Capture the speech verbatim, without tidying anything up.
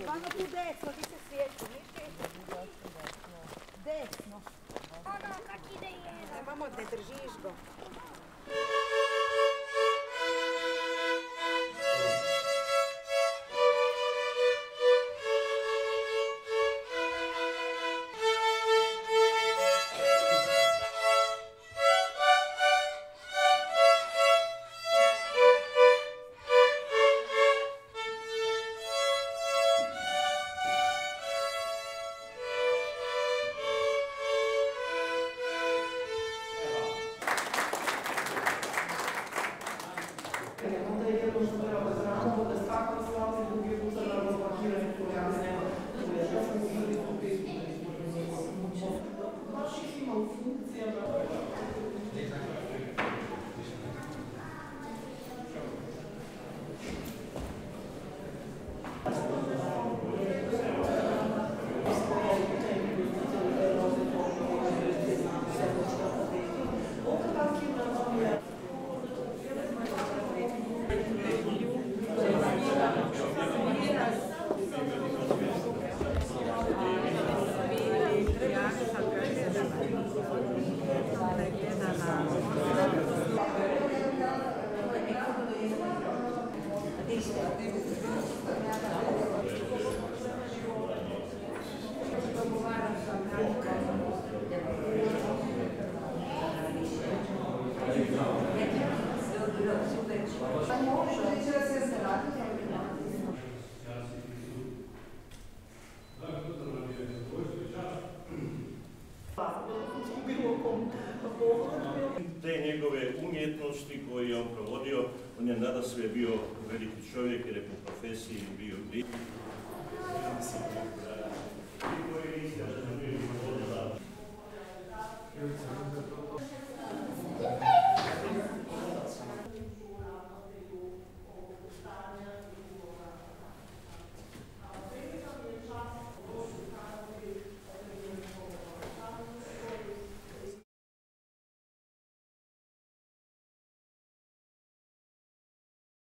Vamo tu desno, ti se svijeći, niš? Desno. Ono, kak ide jedan. Vamo, ne držiš go. Onda je jedno što treba da znamo da svaka slavna drugi puta na razmakiranju pojavne ja sam uzeli u pristupu. Baš ih ima u funkcijama. Te njegove umjetnosti koje je on provodio, on je nadasve bio veliki čovjek jer je po profesiji bio